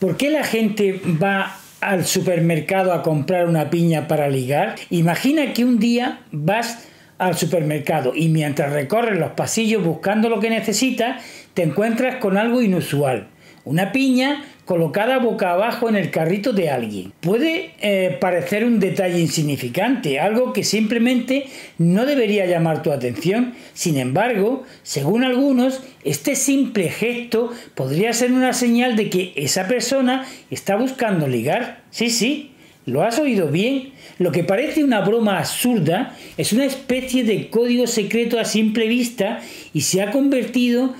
¿Por qué la gente va al supermercado a comprar una piña para ligar? Imagina que un día vas al supermercado y mientras recorres los pasillos buscando lo que necesitas, te encuentras con algo inusual. Una piña colocada boca abajo en el carrito de alguien. Puede parecer un detalle insignificante, algo que simplemente no debería llamar tu atención. Sin embargo, según algunos, este simple gesto podría ser una señal de que esa persona está buscando ligar. Sí, lo has oído bien. Lo que parece una broma absurda es una especie de código secreto a simple vista y se ha convertido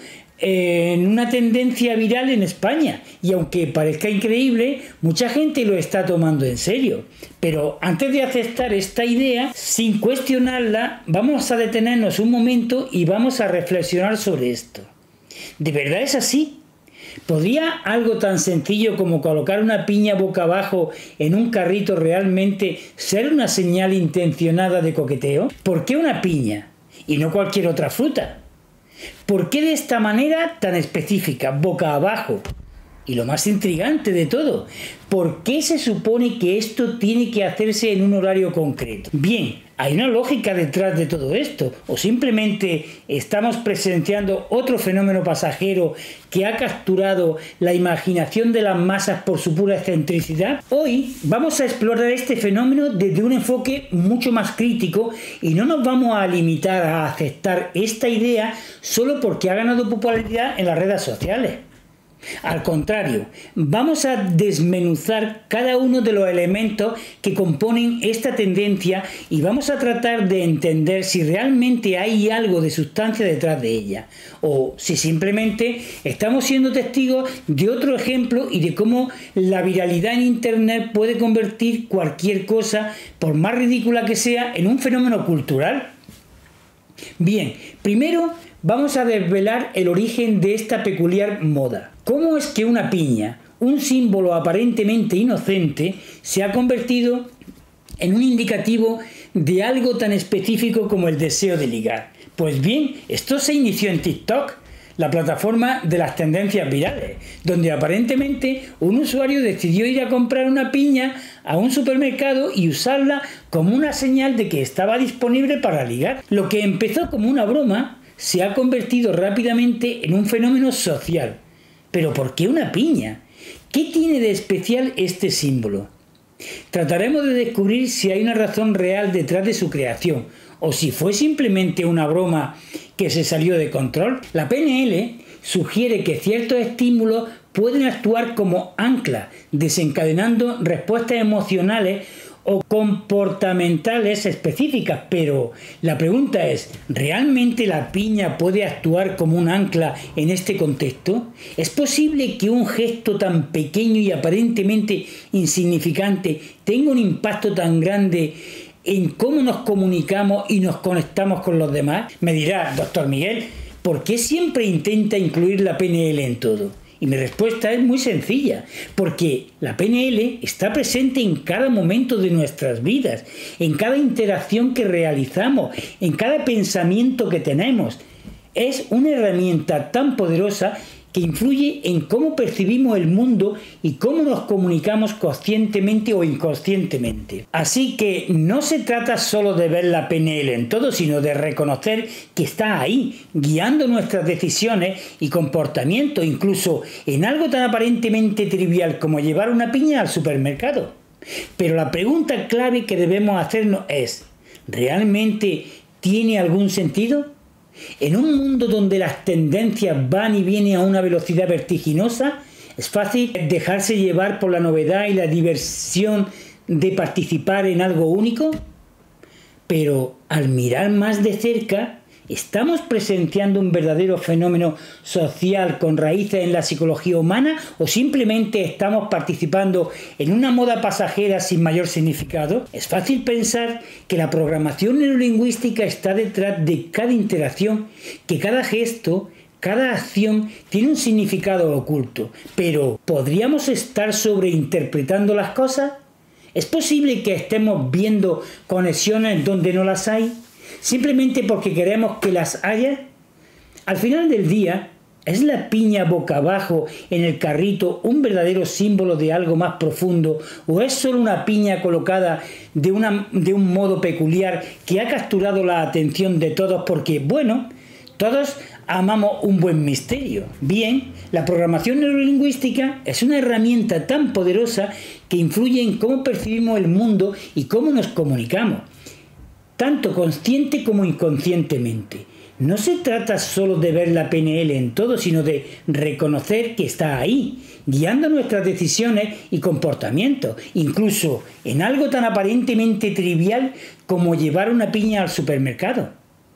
en una tendencia viral en España. Y aunque parezca increíble, mucha gente lo está tomando en serio. Pero antes de aceptar esta idea, sin cuestionarla, vamos a detenernos un momento y vamos a reflexionar sobre esto. ¿De verdad es así? ¿Podría algo tan sencillo como colocar una piña boca abajo en un carrito realmente ser una señal intencionada de coqueteo? ¿Por qué una piña y no cualquier otra fruta? ¿Por qué de esta manera tan específica, boca abajo? Y lo más intrigante de todo, ¿por qué se supone que esto tiene que hacerse en un horario concreto? Bien, hay una lógica detrás de todo esto, o simplemente estamos presenciando otro fenómeno pasajero que ha capturado la imaginación de las masas por su pura excentricidad. Hoy vamos a explorar este fenómeno desde un enfoque mucho más crítico y no nos vamos a limitar a aceptar esta idea solo porque ha ganado popularidad en las redes sociales. Al contrario, vamos a desmenuzar cada uno de los elementos que componen esta tendencia y vamos a tratar de entender si realmente hay algo de sustancia detrás de ella o si simplemente estamos siendo testigos de otro ejemplo y de cómo la viralidad en Internet puede convertir cualquier cosa, por más ridícula que sea, en un fenómeno cultural. Bien, primero vamos a desvelar el origen de esta peculiar moda. ¿Cómo es que una piña, un símbolo aparentemente inocente, se ha convertido en un indicativo de algo tan específico como el deseo de ligar? Pues bien, esto se inició en TikTok, la plataforma de las tendencias virales, donde aparentemente un usuario decidió ir a comprar una piña a un supermercado y usarla como una señal de que estaba disponible para ligar. Lo que empezó como una broma se ha convertido rápidamente en un fenómeno social. ¿Pero por qué una piña? ¿Qué tiene de especial este símbolo? Trataremos de descubrir si hay una razón real detrás de su creación o si fue simplemente una broma que se salió de control. La PNL sugiere que ciertos estímulos pueden actuar como ancla, desencadenando respuestas emocionales o comportamentales específicas, pero la pregunta es, ¿realmente la piña puede actuar como un ancla en este contexto? ¿Es posible que un gesto tan pequeño y aparentemente insignificante tenga un impacto tan grande en cómo nos comunicamos y nos conectamos con los demás? Me dirá, doctor Miguel, ¿por qué siempre intenta incluir la PNL en todo? Y mi respuesta es muy sencilla, porque la PNL está presente en cada momento de nuestras vidas, en cada interacción que realizamos, en cada pensamiento que tenemos. Es una herramienta tan poderosa que influye en cómo percibimos el mundo y cómo nos comunicamos conscientemente o inconscientemente. Así que no se trata solo de ver la PNL en todo, sino de reconocer que está ahí, guiando nuestras decisiones y comportamientos, incluso en algo tan aparentemente trivial como llevar una piña al supermercado. Pero la pregunta clave que debemos hacernos es, ¿realmente tiene algún sentido? En un mundo donde las tendencias van y vienen a una velocidad vertiginosa, es fácil dejarse llevar por la novedad y la diversión de participar en algo único. Pero al mirar más de cerca, ¿estamos presenciando un verdadero fenómeno social con raíces en la psicología humana o simplemente estamos participando en una moda pasajera sin mayor significado? Es fácil pensar que la programación neurolingüística está detrás de cada interacción, que cada gesto, cada acción tiene un significado oculto. Pero ¿podríamos estar sobreinterpretando las cosas? ¿Es posible que estemos viendo conexiones donde no las hay? ¿Simplemente porque queremos que las haya? Al final del día, ¿Es la piña boca abajo en el carrito un verdadero símbolo de algo más profundo o es solo una piña colocada de un modo peculiar que ha capturado la atención de todos porque, bueno, todos amamos un buen misterio? Bien, la programación neurolingüística es una herramienta tan poderosa que influye en cómo percibimos el mundo y cómo nos comunicamos, tanto consciente como inconscientemente. No se trata solo de ver la PNL en todo, sino de reconocer que está ahí, guiando nuestras decisiones y comportamientos, incluso en algo tan aparentemente trivial como llevar una piña al supermercado.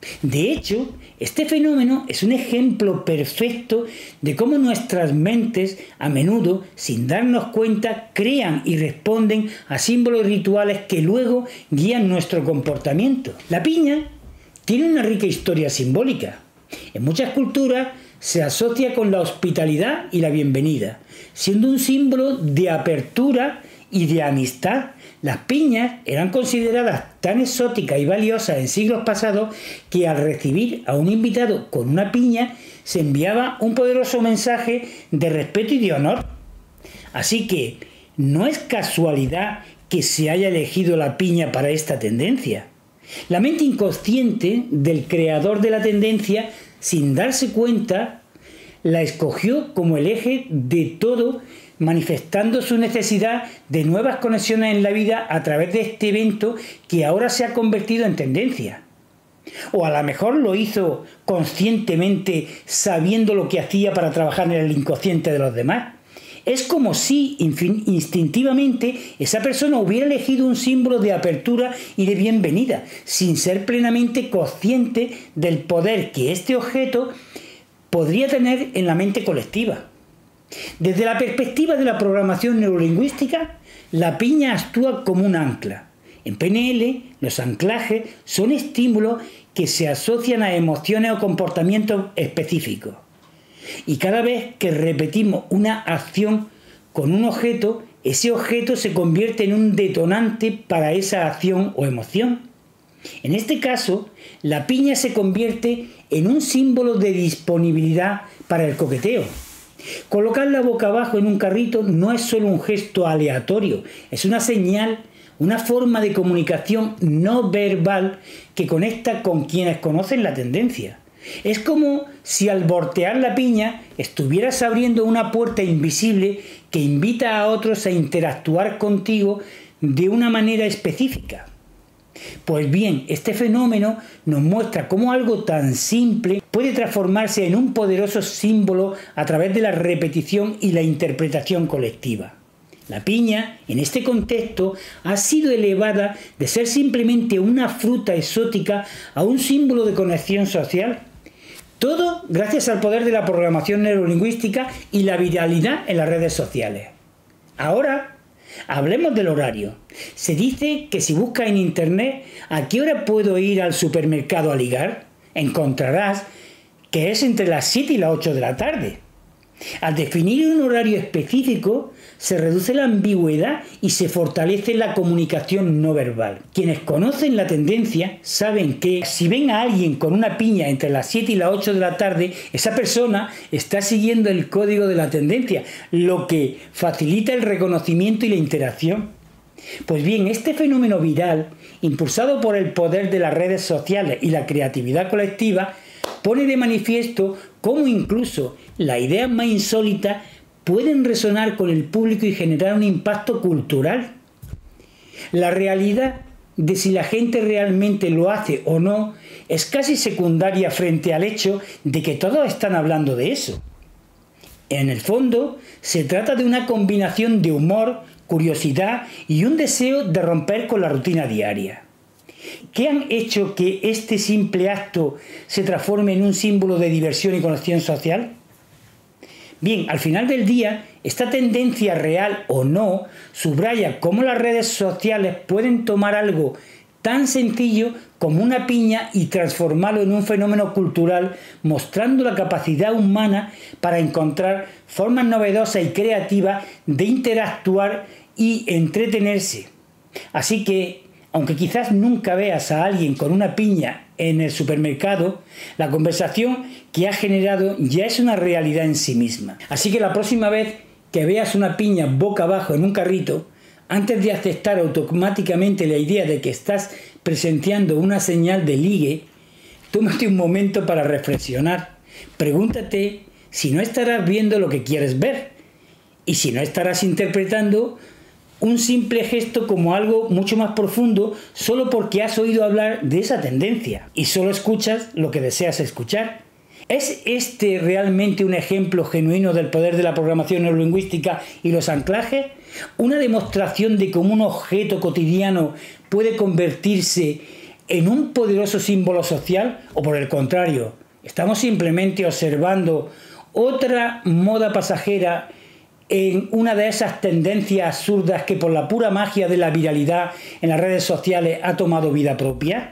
De hecho, este fenómeno es un ejemplo perfecto de cómo nuestras mentes, a menudo, sin darnos cuenta, crean y responden a símbolos rituales que luego guían nuestro comportamiento. La piña tiene una rica historia simbólica. En muchas culturas se asocia con la hospitalidad y la bienvenida, siendo un símbolo de apertura y de amistad. Las piñas eran consideradas tan exóticas y valiosas en siglos pasados que al recibir a un invitado con una piña se enviaba un poderoso mensaje de respeto y de honor. Así que no es casualidad que se haya elegido la piña para esta tendencia. La mente inconsciente del creador de la tendencia, sin darse cuenta, la escogió como el eje de todo, manifestando su necesidad de nuevas conexiones en la vida a través de este evento que ahora se ha convertido en tendencia. O a lo mejor lo hizo conscientemente, sabiendo lo que hacía para trabajar en el inconsciente de los demás. Es como si instintivamente esa persona hubiera elegido un símbolo de apertura y de bienvenida, sin ser plenamente consciente del poder que este objeto podría tener en la mente colectiva. Desde la perspectiva de la programación neurolingüística, la piña actúa como un ancla. En PNL, los anclajes son estímulos que se asocian a emociones o comportamientos específicos. Y cada vez que repetimos una acción con un objeto, ese objeto se convierte en un detonante para esa acción o emoción. En este caso, la piña se convierte en un símbolo de disponibilidad para el coqueteo. Colocarla boca abajo en un carrito no es solo un gesto aleatorio, es una señal, una forma de comunicación no verbal que conecta con quienes conocen la tendencia. Es como si al voltear la piña estuvieras abriendo una puerta invisible que invita a otros a interactuar contigo de una manera específica. Pues bien, este fenómeno nos muestra cómo algo tan simple puede transformarse en un poderoso símbolo a través de la repetición y la interpretación colectiva. La piña, en este contexto, ha sido elevada de ser simplemente una fruta exótica a un símbolo de conexión social. Todo gracias al poder de la programación neurolingüística y la viralidad en las redes sociales. Ahora, hablemos del horario. Se dice que si buscas en internet ¿a qué hora puedo ir al supermercado a ligar?, encontrarás que es entre las 7 y las 8 de la tarde. Al definir un horario específico, se reduce la ambigüedad y se fortalece la comunicación no verbal. Quienes conocen la tendencia saben que si ven a alguien con una piña entre las 7 y las 8 de la tarde, esa persona está siguiendo el código de la tendencia, lo que facilita el reconocimiento y la interacción. Pues bien, este fenómeno viral, impulsado por el poder de las redes sociales y la creatividad colectiva, pone de manifiesto cómo incluso las ideas más insólitas pueden resonar con el público y generar un impacto cultural. La realidad de si la gente realmente lo hace o no es casi secundaria frente al hecho de que todos están hablando de eso. En el fondo, se trata de una combinación de humor, curiosidad y un deseo de romper con la rutina diaria. ¿Qué han hecho que este simple acto se transforme en un símbolo de diversión y conexión social? Bien, al final del día, esta tendencia real o no subraya cómo las redes sociales pueden tomar algo tan sencillo como una piña y transformarlo en un fenómeno cultural, mostrando la capacidad humana para encontrar formas novedosas y creativas de interactuar y entretenerse. Así que aunque quizás nunca veas a alguien con una piña en el supermercado, la conversación que ha generado ya es una realidad en sí misma. Así que la próxima vez que veas una piña boca abajo en un carrito, antes de aceptar automáticamente la idea de que estás presenciando una señal de ligue, tómate un momento para reflexionar. Pregúntate si no estarás viendo lo que quieres ver y si no estarás interpretando un simple gesto como algo mucho más profundo solo porque has oído hablar de esa tendencia y solo escuchas lo que deseas escuchar. ¿Es este realmente un ejemplo genuino del poder de la programación neurolingüística y los anclajes? ¿Una demostración de cómo un objeto cotidiano puede convertirse en un poderoso símbolo social? ¿O por el contrario, estamos simplemente observando otra moda pasajera en una de esas tendencias absurdas que por la pura magia de la viralidad en las redes sociales ha tomado vida propia?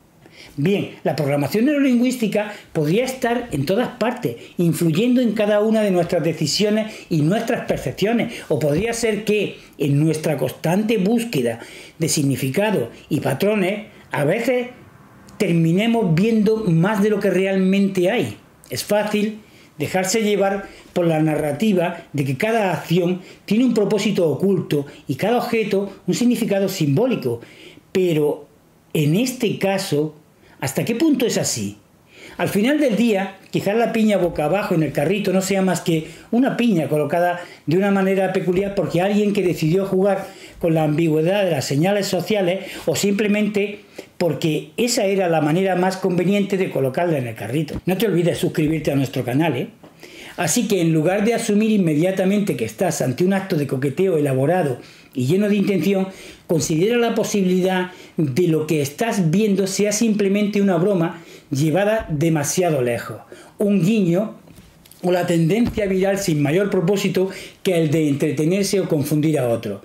Bien, la programación neurolingüística podría estar en todas partes, influyendo en cada una de nuestras decisiones y nuestras percepciones, o podría ser que en nuestra constante búsqueda de significado y patrones, a veces terminemos viendo más de lo que realmente hay. Es fácil dejarse llevar por la narrativa de que cada acción tiene un propósito oculto y cada objeto un significado simbólico, pero en este caso, ¿hasta qué punto es así? Al final del día, quizás la piña boca abajo en el carrito no sea más que una piña colocada de una manera peculiar porque alguien que decidió jugar con la ambigüedad de las señales sociales o simplemente porque esa era la manera más conveniente de colocarla en el carrito. No te olvides suscribirte a nuestro canal, ¿eh? Así que en lugar de asumir inmediatamente que estás ante un acto de coqueteo elaborado y lleno de intención, considera la posibilidad de lo que estás viendo sea simplemente una broma llevada demasiado lejos, un guiño o la tendencia viral sin mayor propósito que el de entretenerse o confundir a otro.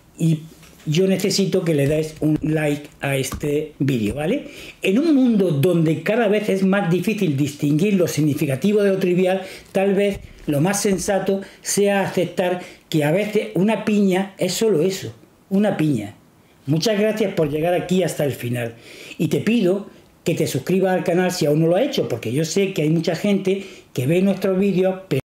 Y yo necesito que le des un like a este vídeo, ¿vale? En un mundo donde cada vez es más difícil distinguir lo significativo de lo trivial, tal vez lo más sensato sea aceptar que a veces una piña es solo eso, una piña. Muchas gracias por llegar aquí hasta el final y te pido que te suscribas al canal si aún no lo has hecho, porque yo sé que hay mucha gente que ve nuestros vídeos